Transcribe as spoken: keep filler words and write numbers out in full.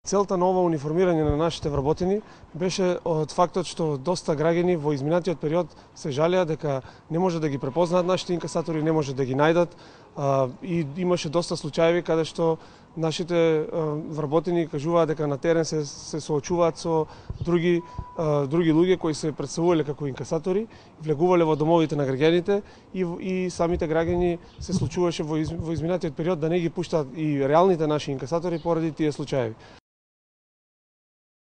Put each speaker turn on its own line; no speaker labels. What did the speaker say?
Целта на ова униформирање на нашите вработени беше од фактот што доста граѓани во изминатиот период се жалеа дека не може да ги препознаат нашите инкасатори, не може да ги најдат а, и имаше доста случаеви каде што нашите а, вработени кажуваа дека на терен се, се соочуваат со други а, други луѓе кои се представувале како инкасатори, влегувале во домовите на граѓаните и, и самите граѓани се случуваше во, из, во изминатиот период да не ги пуштаат и реалните наши инкасатори поради тие случаеви.